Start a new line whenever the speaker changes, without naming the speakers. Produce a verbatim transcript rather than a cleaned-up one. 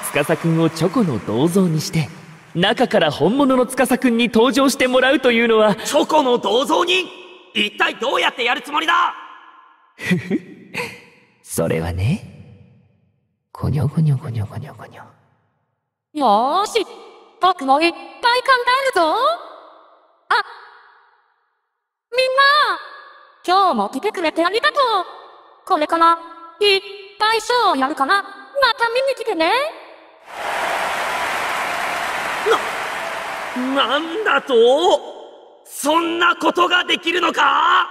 司くんをチョコの銅像にして中から本物の司くんに登場してもらうというのは。
チョコの銅像に一体どうやってやるつもりだ。
ふふそれはね、ごにょごにょごにょごにょごにょ。
よーし、僕もいっぱい考えるぞ。あ、みんな、今日も来てくれてありがとう。これからいっぱいショーをやるからまた見に来てね。
な、なんだと？そんなことができるのか？